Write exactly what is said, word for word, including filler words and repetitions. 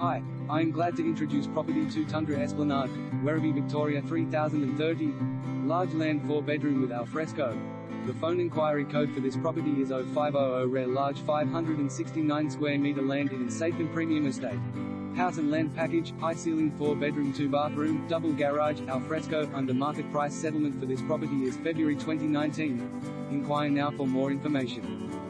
Hi, I am glad to introduce property two Tundra Esplanade, Werribee, Victoria three thousand thirty. Large land four bedroom with Alfresco. The phone inquiry code for this property is oh five oh oh. Rare large five hundred sixty-nine square meter land in a safe and premium estate. House and land package, high ceiling four bedroom two bathroom, double garage, Alfresco. Under market price settlement for this property is February twenty nineteen. Inquire now for more information.